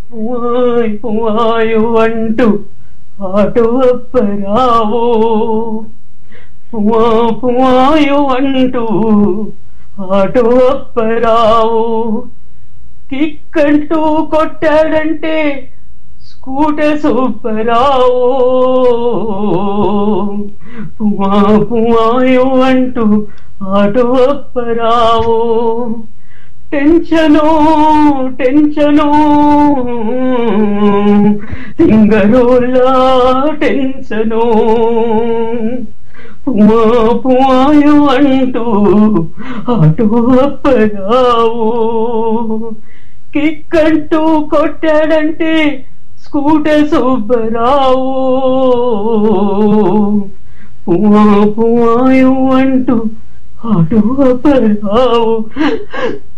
పువ్వాయ్ పువ్వాయు అంటూ ఆటో అప్పరావో, పువ్వా పువ్వాయు అంటూ ఆటో అప్పరావో, కిక్కంటూ కొట్టాడంటే స్కూటర్ సూపరావో, పువ్వా పువ్వాయు అంటూ ఆటో అప్పరావో. టెన్షను టెన్షను తింగరోలా టెన్షను, పువ్వా పువ్వాయు అంటూ ఆటో అప్పరావు, కిక్కంటూ కొట్టాడంటే స్కూటర్ సుబ్బరావు, పువ్వా పువ్వాయు అంటూ ఆటో అప్పరావు.